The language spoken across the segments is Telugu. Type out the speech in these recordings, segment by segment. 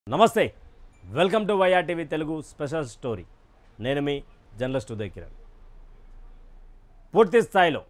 నమస్తే welcome to YR TV Telugu special story నేను మీ జర్నలిస్ట్ ఉదయ్ కిరణ్ పూర్తి స్థాయిలో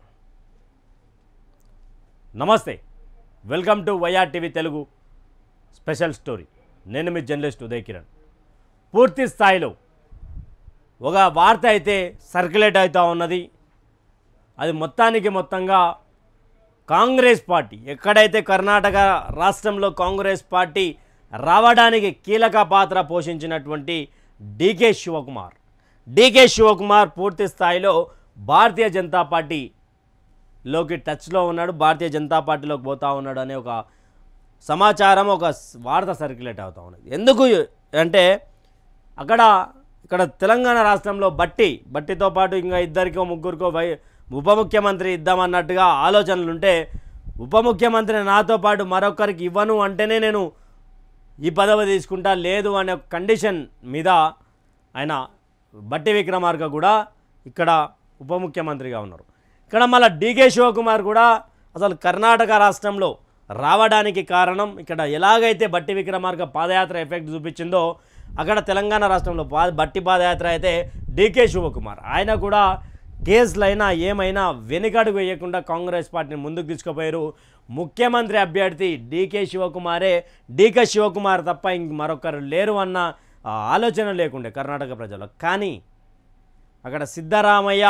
నమస్తే welcome to YR TV Telugu special story నేను మీ జర్నలిస్ట్ ఉదయ్ కిరణ్ పూర్తి స్థాయిలో ఒక వార్త అయితే సర్క్యులేట్ అవుతూ ఉన్నది అది మొత్తంగా కాంగ్రెస్ పార్టీ ఎక్కడైతే కర్ణాటక రాష్ట్రంలో కాంగ్రెస్ పార్టీ రావడానికి కీలక పాత్ర పోషించినటువంటి డీకే శివకుమార్ పూర్తి స్థాయిలో భారతీయ జనతా పార్టీలోకి టచ్లో ఉన్నాడు, భారతీయ జనతా పార్టీలోకి పోతా ఉన్నాడు అనే ఒక సమాచారం ఒక వార్త సర్క్యులేట్ అవుతూ ఉన్నది. ఎందుకు అంటే ఇక్కడ తెలంగాణ రాష్ట్రంలో బట్టితో పాటు ఇంకా ఇద్దరికో ముగ్గురికో ఉప ముఖ్యమంత్రి ఇద్దామన్నట్టుగా ఆలోచనలుంటే ఉప ముఖ్యమంత్రి నాతో పాటు మరొకరికి ఇవ్వను అంటేనే నేను ఈ పదవి తీసుకుంటా లేదు అనే కండిషన్ మీద ఆయన బట్టి విక్రమార్క కూడా ఇక్కడ ఉప ముఖ్యమంత్రిగా ఉన్నారు. ఇక్కడ మళ్ళీ డీకే శివకుమార్ కూడా అసలు కర్ణాటక రాష్ట్రంలో రావడానికి కారణం ఇక్కడ ఎలాగైతే బట్టి విక్రమార్క పాదయాత్ర ఎఫెక్ట్ చూపించిందో అక్కడ తెలంగాణ రాష్ట్రంలో బట్టి పాదయాత్ర అయితే డీకే శివకుమార్ ఆయన కూడా కేసులైనా ఏమైనా వెనుకడుగు వేయకుండా కాంగ్రెస్ పార్టీని ముందుకు తీసుకుపోయారు. ముఖ్యమంత్రి అభ్యర్థి డీకే శివకుమార్ తప్ప ఇంక మరొకరు లేరు అన్న ఆలోచన లేకుండే కర్ణాటక ప్రజలు. కానీ అక్కడ సిద్ధరామయ్య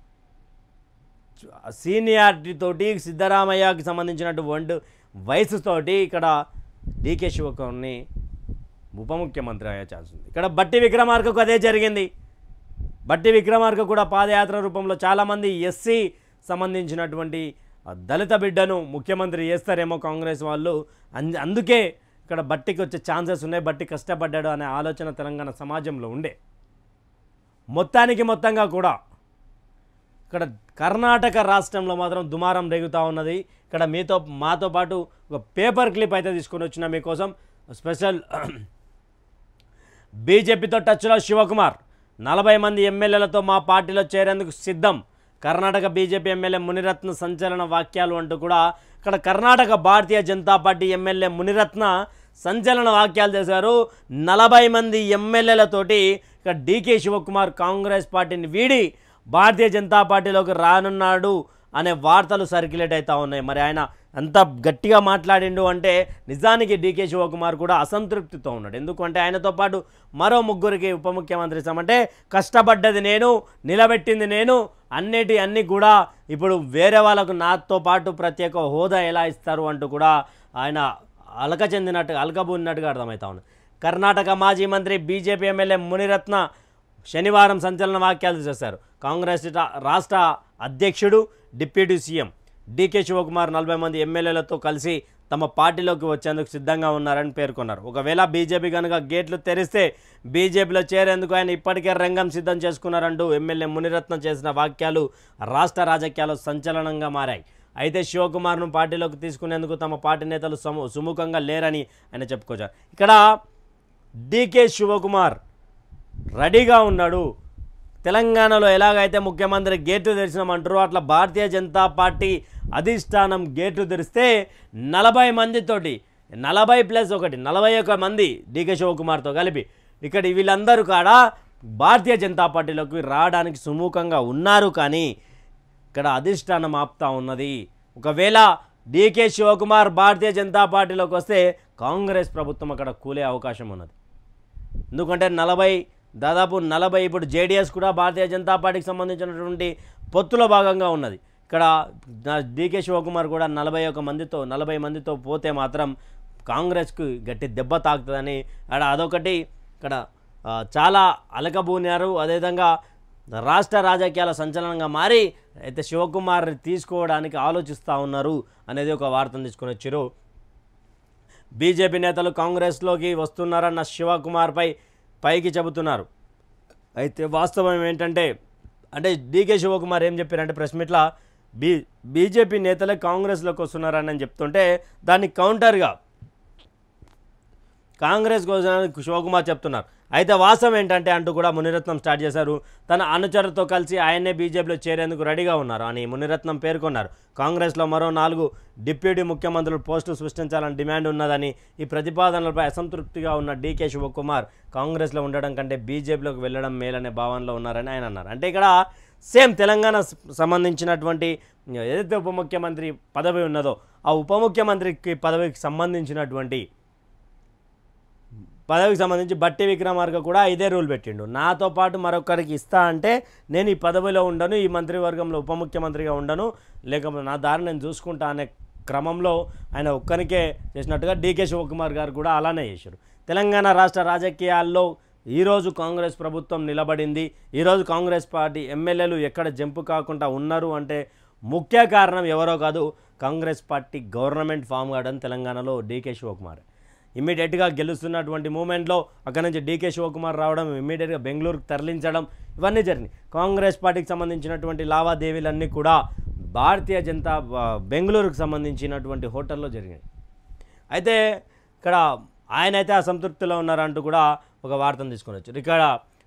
సీనియారిటీతోటి సిద్ధరామయ్యకి సంబంధించినటువంటి వయసుతోటి ఇక్కడ డీకే శివకుమార్ని ఉప ముఖ్యమంత్రి అయ్యే ఛాన్స్ ఉంది. ఇక్కడ బట్టి విక్రమార్కకు అదే జరిగింది. బట్టి విక్రమార్క కూడా పాదయాత్ర రూపంలో చాలామంది ఎస్సీ సంబంధించినటువంటి దళిత బిడ్డను ముఖ్యమంత్రి చేస్తారేమో కాంగ్రెస్ వాళ్ళు, అందుకే ఇక్కడ బట్టికి వచ్చే ఛాన్సెస్ ఉన్నాయి, బట్టి కష్టపడ్డాడు అనే ఆలోచన తెలంగాణ సమాజంలో ఉండే. మొత్తంగా కూడా ఇక్కడ కర్ణాటక రాష్ట్రంలో మాత్రం దుమారం రేగుతూ ఉన్నది. ఇక్కడ మాతో పాటు ఒక పేపర్ క్లిప్ అయితే తీసుకొని వచ్చిన మీకోసం స్పెషల్. బీజేపీతో టచ్లో శివకుమార్ 40 మంది ఎమ్మెల్యేలతో మా పార్టీలో చేరేందుకు సిద్ధం, కర్ణాటక బీజేపీ ఎమ్మెల్యే మునిరత్న సంచలన వాక్యాలు అంటూ కూడా ఇక్కడ కర్ణాటక భారతీయ జనతా పార్టీ ఎమ్మెల్యే మునిరత్న సంచలన వాక్యాలు చేశారు. 40 మంది ఎమ్మెల్యేలతోటి ఇక్కడ డీకే శివకుమార్ కాంగ్రెస్ పార్టీని వీడి భారతీయ జనతా పార్టీలోకి రానున్నాడు అనే వార్తలు సర్క్యులేట్ అవుతూ ఉన్నాయి. మరి ఆయన అంత గట్టిగా మాట్లాడిండు అంటే నిజానికి డీకే శివకుమార్ కూడా అసంతృప్తితో ఉన్నాడు. ఎందుకంటే ఆయనతో పాటు మరో ముగ్గురికి ఉప ముఖ్యమంత్రి ఇస్తామంటే కష్టపడ్డది నేను, నిలబెట్టింది నేను, అన్నీ కూడా ఇప్పుడు వేరే వాళ్ళకు నాతో పాటు ప్రత్యేక హోదా ఎలా ఇస్తారు అంటూ కూడా ఆయన అలకబూన్నట్టుగా అర్థమవుతా ఉంది. కర్ణాటక మాజీ మంత్రి బీజేపీ ఎమ్మెల్యే మునిరత్న శనివారం సంచలన వాక్యాలు చేశారు. కాంగ్రెస్ రాష్ట్ర అధ్యక్షుడు డిప్యూటీ సీఎం డీకే శివకుమార్ 40 మంది ఎమ్మెల్యేలతో కలిసి తమ పార్టీలోకి వచ్చేందుకు సిద్ధంగా ఉన్నారని పేర్కొన్నారు. ఒకవేళ బీజేపీ కనుక గేట్లు తెరిస్తే బీజేపీలో చేరేందుకు ఆయన ఇప్పటికే రంగం సిద్ధం చేసుకున్నారంటూ ఎమ్మెల్యే మునిరత్న చేసిన వాక్యాలు రాష్ట్ర రాజకీయాల్లో సంచలనంగా మారాయి. అయితే శివకుమార్ను పార్టీలోకి తీసుకునేందుకు తమ పార్టీ నేతలు సుముఖంగా లేరని ఆయన చెప్పుకొచ్చారు. ఇక్కడ డీకే శివకుమార్ రెడీగా ఉన్నాడు. తెలంగాణలో ఎలాగైతే ముఖ్యమంత్రి గేట్లు తెరిచినామంటారో అట్లా భారతీయ జనతా పార్టీ అధిష్టానం గేట్లు తెరిస్తే 40 మందితోటి 40+1 మంది డీకే శివకుమార్తో కలిపి ఇక్కడ వీళ్ళందరూ కాడ భారతీయ జనతా పార్టీలోకి రావడానికి సుముఖంగా ఉన్నారు. కానీ ఇక్కడ అధిష్టానం ఆపుతా ఉన్నది. ఒకవేళ డీకే శివకుమార్ భారతీయ జనతా పార్టీలోకి వస్తే కాంగ్రెస్ ప్రభుత్వం అక్కడ కూలే అవకాశం ఉన్నది. ఎందుకంటే దాదాపు 40 ఇప్పుడు జేడీఎస్ కూడా భారతీయ జనతా పార్టీకి సంబంధించినటువంటి పొత్తులో భాగంగా ఉన్నది. ఇక్కడ డీకే శివకుమార్ కూడా 40 మందితో పోతే మాత్రం కాంగ్రెస్కు గట్టి దెబ్బ తాకుతుందని అదొకటి ఇక్కడ చాలా అలకబూనారు. అదేవిధంగా రాష్ట్ర రాజకీయాల సంచలనంగా మారి అయితే శివకుమార్ తీసుకోవడానికి ఆలోచిస్తూ ఉన్నారు అనేది ఒక వార్తను తీసుకొని వచ్చారు. బీజేపీ నేతలు కాంగ్రెస్లోకి వస్తున్నారన్న శివకుమార్పై పైకి చెబుతున్నారు. అయితే వాస్తవం ఏంటంటే డీకే శివకుమార్ ఏం చెప్పారంటే ప్రెస్ మీట్లో బీజేపీ నేతలే కాంగ్రెస్లోకి వస్తున్నారని చెప్తుంటే దానికి కౌంటర్గా కాంగ్రెస్ కోసం శివకుమార్ చెప్తున్నారు. అయితే వాస్తవం ఏంటంటే అంటూ కూడా మునిరత్నం స్టార్ట్ చేశారు. తన అనుచరులతో కలిసి ఆయన్నే బీజేపీలో చేరేందుకు రెడీగా ఉన్నారు అని మునిరత్నం పేర్కొన్నారు. కాంగ్రెస్లో మరో 4 డిప్యూటీ ముఖ్యమంత్రులు పోస్టులు సృష్టించాలని డిమాండ్ ఉన్నదని, ఈ ప్రతిపాదనలపై అసంతృప్తిగా ఉన్న డీకే శివకుమార్ కాంగ్రెస్లో ఉండడం కంటే బీజేపీలోకి వెళ్ళడం మేలనే భావనలో ఉన్నారని ఆయన అన్నారు. అంటే ఇక్కడ సేమ్ తెలంగాణ సంబంధించినటువంటి ఏదైతే ఉప ముఖ్యమంత్రి పదవి ఉన్నదో ఆ ఉప ముఖ్యమంత్రికి పదవికి సంబంధించి బట్టి విక్రమార్క కూడా ఇదే రూల్ పెట్టిండు. నాతో పాటు మరొకరికి ఇస్తా అంటే నేను ఈ పదవిలో ఉండను, ఈ మంత్రివర్గంలో ఉప ముఖ్యమంత్రిగా ఉండను, లేకపోతే నా దారి నేను చూసుకుంటా అనే క్రమంలో ఆయన ఒక్కరికే చేసినట్టుగా డీకే శివకుమార్ గారు కూడా అలానే చేశారు. తెలంగాణ రాష్ట్ర రాజకీయాల్లో ఈరోజు కాంగ్రెస్ ప్రభుత్వం నిలబడింది. ఈరోజు కాంగ్రెస్ పార్టీ ఎమ్మెల్యేలు ఎక్కడ జంపు కాకుండా ఉన్నారు అంటే ముఖ్య కారణం ఎవరో కాదు, కాంగ్రెస్ పార్టీ గవర్నమెంట్ ఫామ్ కావడం తెలంగాణలో డీకే శివకుమార్. ఇమ్మీడియట్గా గెలుస్తున్నటువంటి మూమెంట్లో అక్కడ నుంచి డీకే శివకుమార్ రావడం, ఇమ్మీడియట్గా బెంగళూరుకు తరలించడం, ఇవన్నీ జరిగినాయి. కాంగ్రెస్ పార్టీకి సంబంధించినటువంటి లావాదేవీలన్నీ కూడా భారతీయ జనతా బెంగళూరుకు సంబంధించినటువంటి హోటల్లో జరిగినాయి. అయితే ఇక్కడ ఆయన అయితే అసంతృప్తిలో ఉన్నారంటూ కూడా ఒక వార్తను తీసుకొని వచ్చారు. ఇక్కడ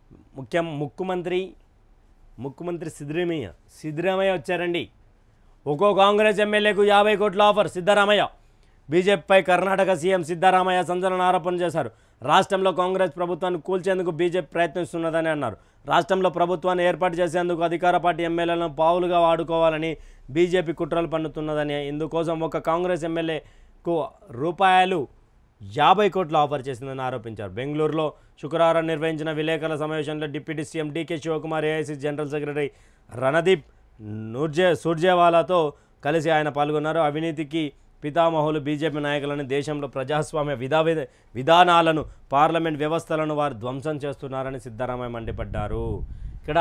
ముఖ్యమంత్రి సిద్ధరామయ్య వచ్చారండి. ఒక్కో కాంగ్రెస్ ఎమ్మెల్యేకు 50 కోట్ల ఆఫర్. సిద్ధరామయ్య బీజేపీపై కర్ణాటక సీఎం సిద్ధరామయ్య సంచలన ఆరోపణ చేశారు. రాష్ట్రంలో కాంగ్రెస్ ప్రభుత్వాన్ని కూల్చేందుకు బీజేపీ ప్రయత్నిస్తున్నదని అన్నారు. రాష్ట్రంలో ప్రభుత్వాన్ని ఏర్పాటు చేసేందుకు అధికార పార్టీ ఎమ్మెల్యేలను పావులుగా వాడుకోవాలని బీజేపీ కుట్రలు పన్నుతున్నదని, ఇందుకోసం ఒక కాంగ్రెస్ ఎమ్మెల్యేకు రూపాయలు 50 కోట్లు ఆఫర్ చేసిందని ఆరోపించారు. బెంగళూరులో శుక్రవారం నిర్వహించిన విలేకరుల సమావేశంలో deputy CM DK Shivakumar, AIC general secretary Randeep సుర్జేవాలాతో కలిసి ఆయన పాల్గొన్నారు. అవినీతికి పితామహులు బీజేపీ నాయకులను, దేశంలో ప్రజాస్వామ్య విధానాలను, పార్లమెంట్ వ్యవస్థలను వారు ధ్వంసం చేస్తున్నారని సిద్ధరామయ్య మండిపడ్డారు. ఇక్కడ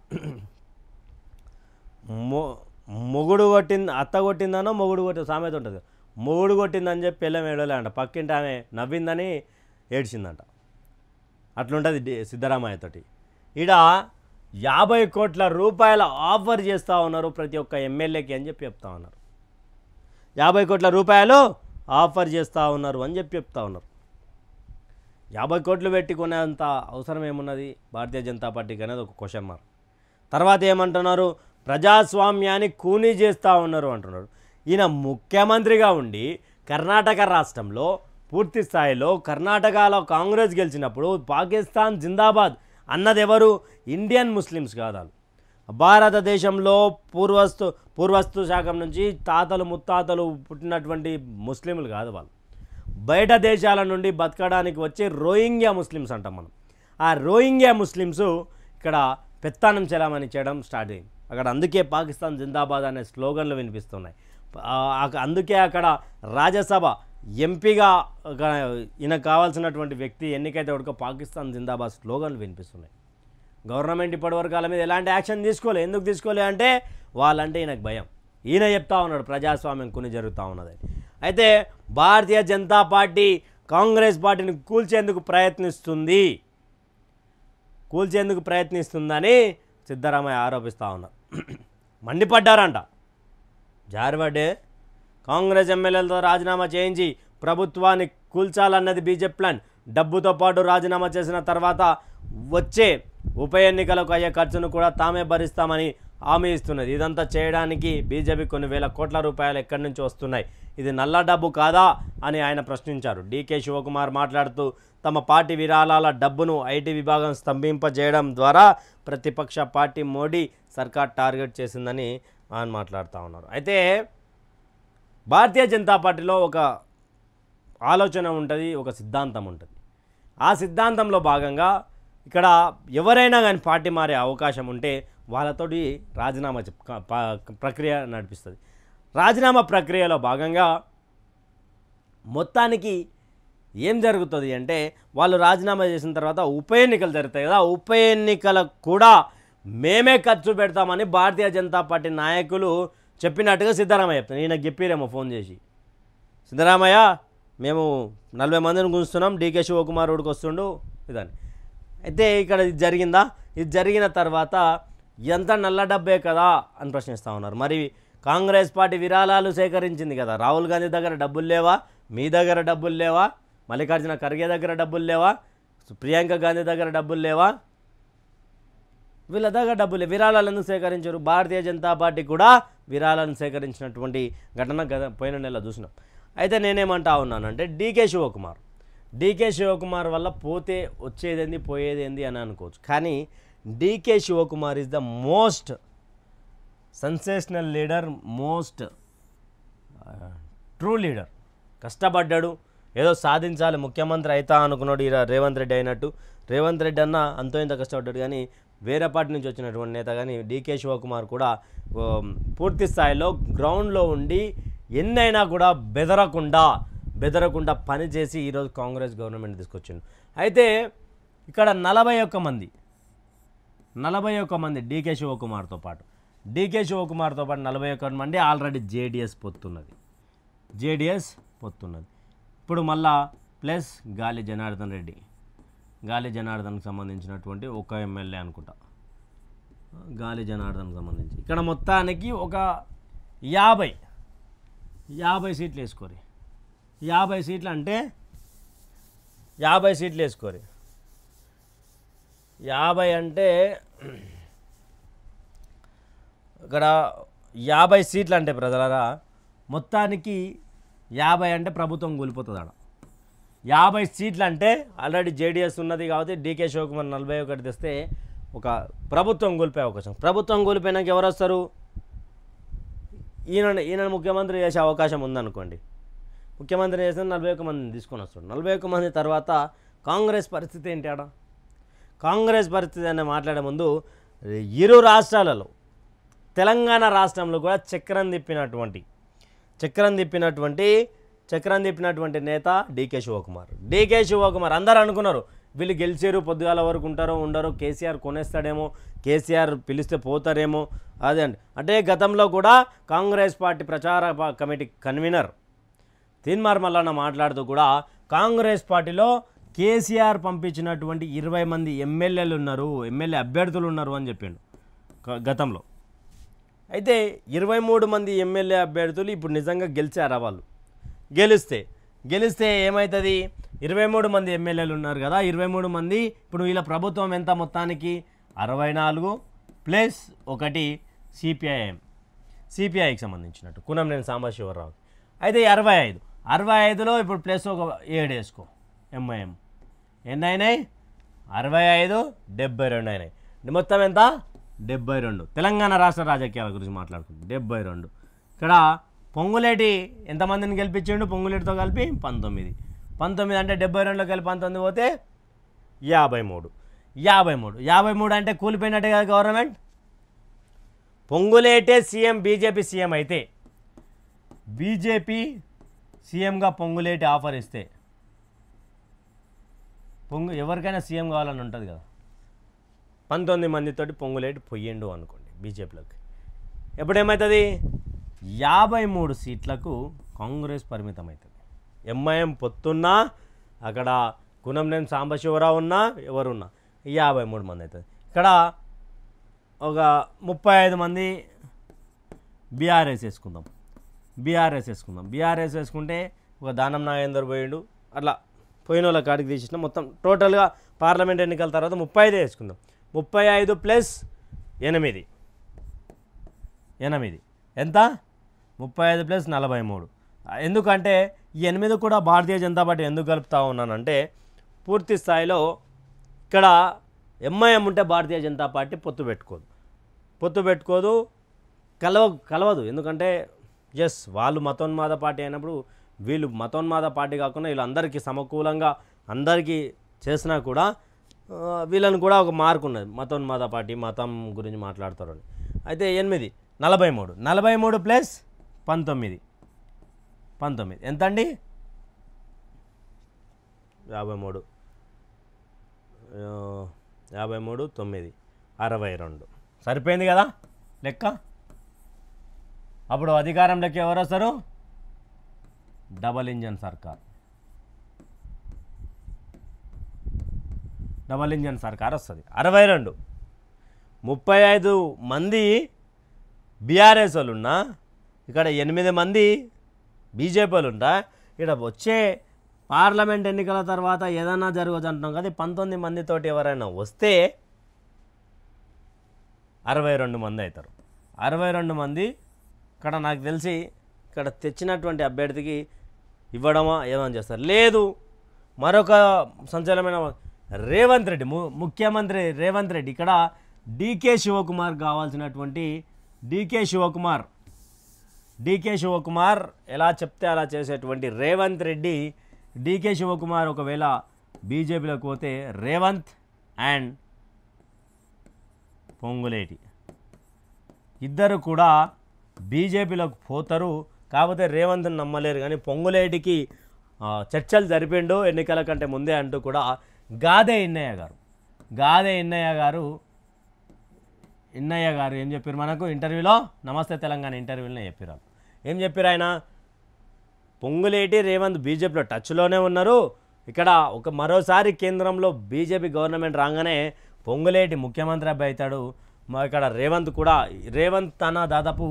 మొగుడు కొట్టింది అత్త కొట్టిందనో మొగుడు సామెత ఉంటుంది. మొగుడు కొట్టిందని చెప్పి పిల్లం ఏడలే అంట, పక్కింటి ఆమె నవ్విందని ఏడ్చిందంట. అట్లుంటుంది సిద్ధరామయ్యతోటి. ఈడ 50 కోట్ల రూపాయల ఆఫర్ చేస్తూ ఉన్నారు ప్రతి ఒక్క ఎమ్మెల్యేకి అని చెప్పి చెప్తా ఉన్నారు. 50 కోట్ల రూపాయలు ఆఫర్ చేస్తూ ఉన్నారు అని చెప్పి చెప్తా ఉన్నారు. 50 కోట్లు పెట్టుకునేంత అవసరం ఏమున్నది భారతీయ జనతా పార్టీకి అనేది ఒక క్వశ్చన్ మార్క్. తర్వాత ఏమంటున్నారు, ప్రజాస్వామ్యాన్ని కూనీ చేస్తూ ఉన్నారు అంటున్నారు. ఈయన ముఖ్యమంత్రిగా ఉండి కర్ణాటక రాష్ట్రంలో పూర్తి స్థాయిలో కర్ణాటకలో కాంగ్రెస్ గెలిచినప్పుడు పాకిస్తాన్ జిందాబాద్ అన్నది ఎవరు? ఇండియన్ ముస్లిమ్స్ కాదు. భారతదేశంలో పూర్వస్తు శాఖం నుంచి తాతలు ముత్తాతలు పుట్టినటువంటి ముస్లింలు కాదు వాళ్ళు. బయట దేశాల నుండి బతకడానికి వచ్చే రోహింగ్యా ముస్లిమ్స్ అంటాం మనం. ఆ రోహింగ్యా ముస్లిమ్స్ ఇక్కడ పెత్తానం చెలామణి చేయడం స్టార్ట్ అయింది అక్కడ. అందుకే పాకిస్తాన్ జిందాబాద్ అనే స్లోగన్లు వినిపిస్తున్నాయి. అందుకే అక్కడ రాజ్యసభ ఎంపీగా ఈయన కావాల్సినటువంటి వ్యక్తి ఎన్నికైతే ఉడక పాకిస్తాన్ జిందాబాద్ స్లోగన్లు వినిపిస్తున్నాయి. గవర్నమెంట్ ఇప్పటివరకు వాళ్ళ మీద ఎలాంటి యాక్షన్ తీసుకోలే. ఎందుకు తీసుకోలే అంటే వాళ్ళంటే ఈయనకు భయం. ఈయన చెప్తా ఉన్నాడు ప్రజాస్వామ్యం కొన్ని జరుగుతూ ఉన్నది. అయితే భారతీయ జనతా పార్టీ కాంగ్రెస్ పార్టీని కూల్చేందుకు ప్రయత్నిస్తుందని సిద్ధరామయ్య ఆరోపిస్తూ ఉన్నారు. మండిపడ్డారంట. జార్వడే కాంగ్రెస్ ఎమ్మెల్యేలతో రాజీనామా చేయించి ప్రభుత్వాన్ని కూల్చాలన్నది బీజేపీ ప్లాన్. డబ్బుతో పాటు రాజీనామా చేసిన తర్వాత వచ్చే ఉప ఎన్నికలకు అయ్యే ఖర్చును కూడా తామే భరిస్తామని హామీ ఇస్తున్నది. ఇదంతా చేయడానికి బీజేపీ కొన్ని వేల కోట్ల రూపాయలు ఎక్కడి నుంచి వస్తున్నాయి? ఇది నల్ల డబ్బు కాదా అని ఆయన ప్రశ్నించారు. డీకే శివకుమార్ మాట్లాడుతూ తమ పార్టీ విరాళాల డబ్బును ఐటీ విభాగం స్తంభింపజేయడం ద్వారా ప్రతిపక్ష పార్టీ మోడీ సర్కార్ టార్గెట్ చేసిందని ఆయన మాట్లాడుతూ ఉన్నారు. అయితే భారతీయ జనతా పార్టీలో ఒక ఆలోచన ఉంటుంది, ఒక సిద్ధాంతం ఉంటుంది. ఆ సిద్ధాంతంలో భాగంగా ఇక్కడ ఎవరైనా కానీ పార్టీ మారే అవకాశం ఉంటే వాళ్ళతోటి రాజీనామా ప్రక్రియ నడిపిస్తుంది. రాజీనామా ప్రక్రియలో భాగంగా మొత్తానికి ఏం జరుగుతుంది అంటే వాళ్ళు రాజీనామా చేసిన తర్వాత ఉప ఎన్నికలు జరుగుతాయి కదా, ఉప ఎన్నికలకు కూడా మేమే ఖర్చు పెడతామని భారతీయ జనతా పార్టీ నాయకులు చెప్పినట్టుగా సిద్ధరామయ్య చెప్తాను. ఈయనకు చెప్పిరేమో ఫోన్ చేసి, సిద్ధరామయ్య మేము 40 మందిని గుంచుతున్నాం, డీకే శివకుమార్ ఊడికి వస్తుండు ఇదని. అయితే ఇక్కడ ఇది జరిగిందా? ఇది జరిగిన తర్వాత ఎంత నల్ల డబ్బే కదా అని ప్రశ్నిస్తూ ఉన్నారు. మరి కాంగ్రెస్ పార్టీ విరాళాలు సేకరించింది కదా, రాహుల్ గాంధీ దగ్గర డబ్బులు లేవా? మీ దగ్గర డబ్బులు లేవా? మల్లికార్జున ఖర్గే దగ్గర డబ్బులు లేవా? ప్రియాంక గాంధీ దగ్గర డబ్బులు లేవా? వీళ్ళ దగ్గర డబ్బులు విరాళాలు ఎందుకు సేకరించారు? భారతీయ జనతా పార్టీ కూడా విరాళాలను సేకరించినటువంటి ఘటన పోయిన నెల చూసినాం. అయితే నేనేమంటా ఉన్నానంటే డీకే శివకుమార్ వల్ల పోతే వచ్చేదేంది పోయేదేంది అని అనుకోవచ్చు. కానీ DK Shivakumar is the most sensational leader, most true leader. కష్టపడ్డాడు, ఏదో సాధించాలి, ముఖ్యమంత్రి అవుతా అనుకున్నాడు రేవంత్ రెడ్డి అయినట్టు. రేవంత్ రెడ్డి అన్న అంతో ఇంత కష్టపడ్డాడు, కానీ వేరే పార్టీ నుంచి వచ్చినటువంటి నేత. కానీ డీకే శివకుమార్ కూడా పూర్తి స్థాయిలో గ్రౌండ్లో ఉండి ఎన్నైనా కూడా బెదరకుండా పనిచేసి ఈరోజు కాంగ్రెస్ గవర్నమెంట్ తీసుకొచ్చిండు. అయితే ఇక్కడ 41 మంది డీకే శివకుమార్తో పాటు 41 మంది ఆల్రెడీ జేడీఎస్ పొత్తున్నది. ఇప్పుడు మళ్ళా ప్లస్ గాలి జనార్దన్కి సంబంధించినటువంటి ఒక ఎమ్మెల్యే అనుకుంటా, గాలి జనార్దన్కి సంబంధించి ఇక్కడ మొత్తానికి ఒక 50 సీట్లు వేసుకోరు. 50 సీట్లు అంటే 50 సీట్లు వేసుకోరు. 50 అంటే ఇక్కడ 50 సీట్లు అంటే ప్రజలరా మొత్తానికి 50 అంటే ప్రభుత్వం కూలిపోతుంది. ఆడ 50 సీట్లు అంటే ఆల్రెడీ జేడీఎస్ ఉన్నది కాబట్టి డీకే శివకుమార్ 41 తెస్తే ఒక ప్రభుత్వం కూలిపోయే అవకాశం. ప్రభుత్వం కూలిపోయినాక ఎవరు వస్తారు? ఈయన ముఖ్యమంత్రి చేసే అవకాశం ఉందనుకోండి. ముఖ్యమంత్రి చేస్తే 41 మందిని తీసుకొని వస్తాడు. 41 మంది తర్వాత కాంగ్రెస్ పరిస్థితి ఏంటి? ఆడ కాంగ్రెస్ పరిస్థితి అని మాట్లాడే ముందు ఇరు రాష్ట్రాలలో తెలంగాణ రాష్ట్రంలో కూడా చక్రం తిప్పినటువంటి నేత డీకే శివకుమార్. అందరూ అనుకున్నారు వీళ్ళు గెలిచారు, పొద్దుగాల వరకు ఉంటారో ఉండరో, కేసీఆర్ కొనేస్తాడేమో, కేసీఆర్ పిలిస్తే పోతారేమో. అదే అంటే గతంలో కూడా కాంగ్రెస్ పార్టీ ప్రచార కమిటీ కన్వీనర్ తీన్మార్ మల్లన్న మాట్లాడుతూ కూడా కాంగ్రెస్ పార్టీలో కేసీఆర్ పంపించినటువంటి 20 మంది ఎమ్మెల్యే అభ్యర్థులు ఉన్నారు అని చెప్పిండు గతంలో. అయితే 23 మంది ఎమ్మెల్యే అభ్యర్థులు ఇప్పుడు నిజంగా గెలిచారా? వాళ్ళు గెలిస్తే ఏమవుతుంది? 23 మంది ఎమ్మెల్యేలు ఉన్నారు కదా, 23 మంది. ఇప్పుడు వీళ్ళ ప్రభుత్వం ఎంత మొత్తానికి? 64 ప్లస్ 1 సిపిఐకి సంబంధించినట్టు కూనంనేని సాంబశివరావు. అయితే 65లో ఇప్పుడు ప్లస్ ఒక 7 వేసుకో ఎంఐఎం. ఎన్ని అయినాయి? 65, 72 అయినాయి. మొత్తం ఎంత? 72. తెలంగాణ రాష్ట్ర రాజకీయాల గురించి మాట్లాడుకుంటాం. 72. ఇక్కడ పొంగులేటి ఎంతమందిని గెలిపించిండు? పొంగులేటితో కలిపి 19 అంటే 72లో కలిపి 19 పోతే 53 అంటే కూలిపోయినట్టే కదా గవర్నమెంట్. పొంగులేటే సీఎం, బీజేపీ సీఎం అయితే, బీజేపీ సీఎంగా పొంగులేటి ఆఫర్ ఇస్తే, ఎవరికైనా సీఎం కావాలని ఉంటుంది కదా. 19 మందితోటి పొంగులేటి పొయ్యిండు అనుకోండి బీజేపీలోకి. ఎప్పుడేమవుతుంది? 53 సీట్లకు కాంగ్రెస్ పరిమితం అవుతుంది. ఎంఐఎం పొత్తున్నా, అక్కడ కూనంనేని సాంబశివరావు ఉన్నా, ఎవరున్నా 53 మంది అవుతుంది. ఇక్కడ ఒక 35 మంది బీఆర్ఎస్ వేసుకుంటే ఒక దానం నాగేందర్ పోయిండు. అట్లా పోయిన వాళ్ళ కాడికి తీసిన మొత్తం టోటల్గా పార్లమెంట్ ఎన్నికల తర్వాత 35 వేసుకుందాం. 35 ప్లస్ 8 ఎంత? 35 ప్లస్ 43. ఎందుకంటే ఈ 8 కూడా భారతీయ జనతా పార్టీ ఎందుకు కలుపుతా ఉన్నానంటే, పూర్తి స్థాయిలో ఇక్కడ ఎంఐఎం ఉంటే భారతీయ జనతా పార్టీ పొత్తు పెట్టుకోదు, కలవదు. ఎందుకంటే వాళ్ళు మతోన్మాద పార్టీ అయినప్పుడు వీళ్ళు మతోన్మాద పార్టీ కాకుండా వీళ్ళు అందరికీ సమకూలంగా అందరికీ చేసినా కూడా వీళ్ళని కూడా ఒక మార్కు ఉన్నది, మతోన్మాద పార్టీ మతం గురించి మాట్లాడతారని. అయితే 8 43 ప్లస్ 19 ఎంత అండి? 53 9 62. సరిపోయింది కదా లెక్క. అప్పుడు అధికారంలోకి ఎవరు వస్తారు? డబల్ ఇంజన్ సర్కార్ వస్తుంది. 62 35 మంది బీఆర్ఎస్ వాళ్ళు ఉన్నా, ఇక్కడ 8 మంది బీజేపీ వాళ్ళు ఉంటా. ఇక్కడ వచ్చే పార్లమెంట్ ఎన్నికల తర్వాత ఏదైనా జరగవచ్చు అంటున్నాం కదా, 19 మందితోటి ఎవరైనా వస్తే 62 మంది అవుతారు. 62 మంది ఇక్కడ నాకు తెలిసి ఇక్కడ తెచ్చినటువంటి అభ్యర్థికి ఇవ్వడమా ఏమని చేస్తారు. లేదు, మరొక సంచలనమైన రేవంత్ రెడ్డి, ముఖ్యమంత్రి రేవంత్ రెడ్డి, ఇక్కడ డీకే శివకుమార్ కావాల్సినటువంటి డీకే శివకుమార్ ఎలా చెప్తే అలా చేసేటువంటి రేవంత్ రెడ్డి, డీకే శివకుమార్ ఒకవేళ బీజేపీలోకి పోతే రేవంత్ అండ్ పొంగులేటి ఇద్దరు కూడా బీజేపీలోకి పోతారు. కాకపోతే రేవంత్ని నమ్మలేరు, కానీ పొంగులేటికి చర్చలు జరిపిండు ఎన్నికల కంటే ముందే అంటూ కూడా గాదే ఇన్నయ్య గారు ఏం చెప్పారు మనకు ఇంటర్వ్యూలో, నమస్తే తెలంగాణ ఇంటర్వ్యూలో చెప్పారు. ఏం చెప్పారు ఆయన, పొంగులేటి రేవంత్ బీజేపీలో టచ్లోనే ఉన్నారు. ఇక్కడ మరోసారి కేంద్రంలో బీజేపీ గవర్నమెంట్ రాగానే పొంగులేటి ముఖ్యమంత్రి అబ్బాయి అవుతాడు. ఇక్కడ రేవంత్ తన దాదాపు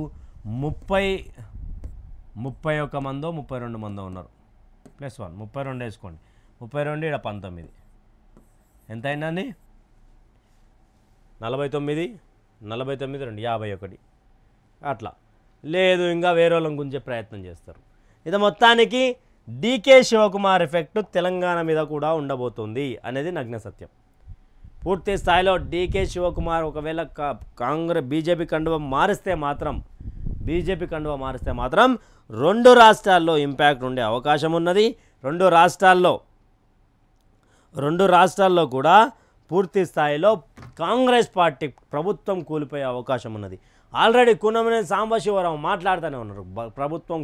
31 మందో 32 మందో ఉన్నారు, +1 32 వేసుకోండి, 32 ఇక్కడ 19 ఎంత అయిందండి, 49 2 51 అట్లా. లేదు, ఇంకా వేరే వాళ్ళని గురించే ప్రయత్నం చేస్తారు. ఇది మొత్తానికి డీకే శివకుమార్ ఎఫెక్ట్ తెలంగాణ మీద కూడా ఉండబోతుంది అనేది నగ్న సత్యం. పూర్తి స్థాయిలో డీకే శివకుమార్ ఒకవేళ బీజేపీ కండువా మారిస్తే మాత్రం 2 రాష్ట్రాల్లో ఇంపాక్ట్ ఉండే అవకాశం ఉన్నది. 2 రాష్ట్రాల్లో కూడా పూర్తి స్థాయిలో కాంగ్రెస్ పార్టీ ప్రభుత్వం కూలిపోయే అవకాశం ఉన్నది. ఆల్రెడీ కూనమనేని సాంబశివరావు మాట్లాడుతూనే ఉన్నారు, ప్రభుత్వం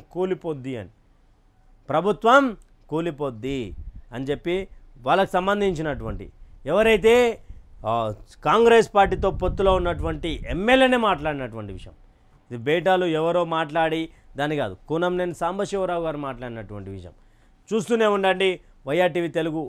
కూలిపోద్ది అని చెప్పి వాళ్ళకి సంబంధించినటువంటి ఎవరైతే కాంగ్రెస్ పార్టీతో పొత్తులో ఉన్నటువంటి ఎమ్మెల్యేనే మాట్లాడినటువంటి విషయం ఇది. బేటాలు ఎవరో మాట్లాడి దాని కాదు, కూనమనేని సాంబశివరావు గారు మాట్లాడినటువంటి విషయం. చూస్తూనే ఉండండి వైఆర్టీవీ తెలుగు.